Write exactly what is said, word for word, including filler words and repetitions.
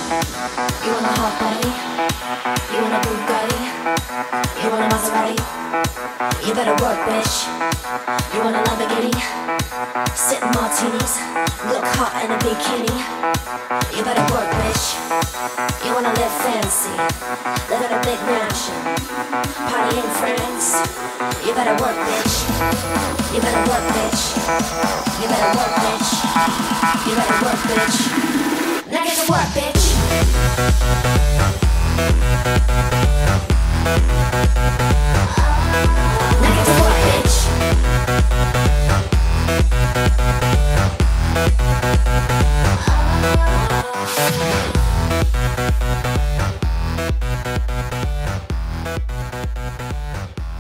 You want a hot body? You want a Bugatti? You want a Maserati? You better work, bitch. You want a Lamborghini? Sip martinis, look hot in a bikini. You better work, bitch. You wanna live fancy, live in a big mansion, party in France. You better work, bitch. You better work, bitch. You better work, bitch. You better work, bitch. Now get to work, bitch.